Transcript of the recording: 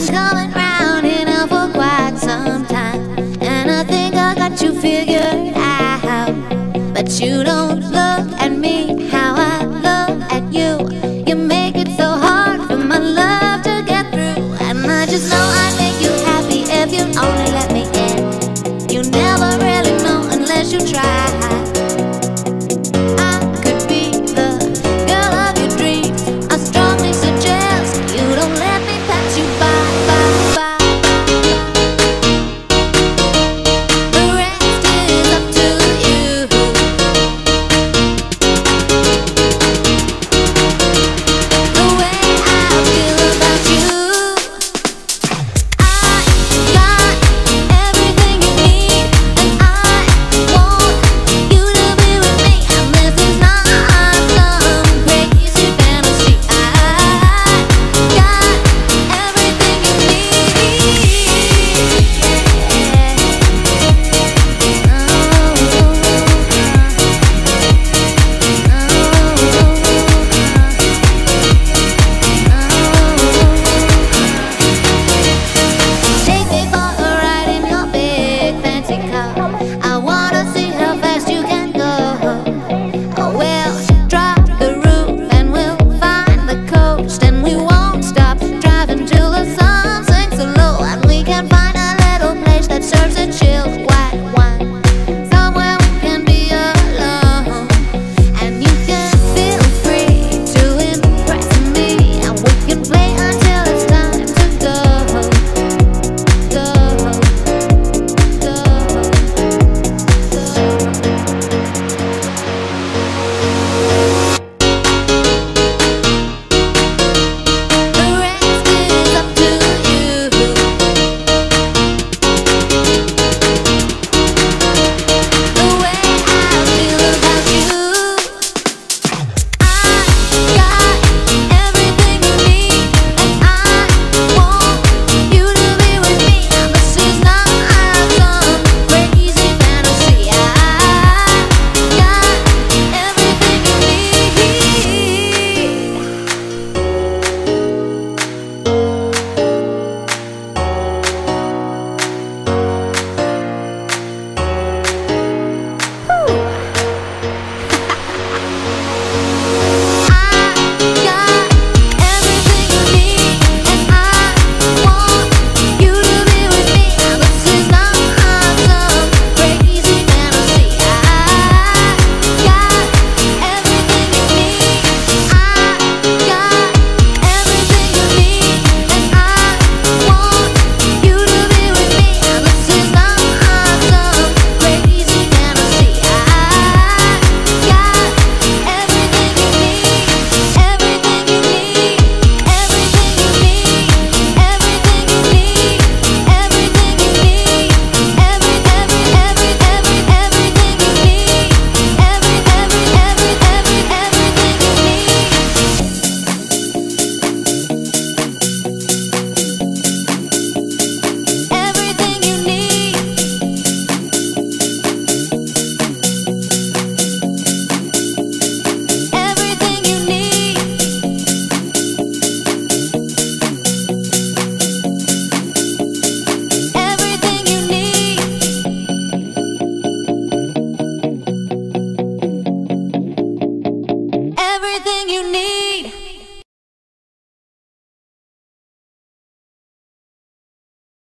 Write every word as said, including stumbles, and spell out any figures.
been coming round here for quite some time, and I think I got you figured out. But you don't look at me how I look at you. You make it so hard for my love to get through. And I just know I'd make you happy if you'd only let me in. You never really know unless you try.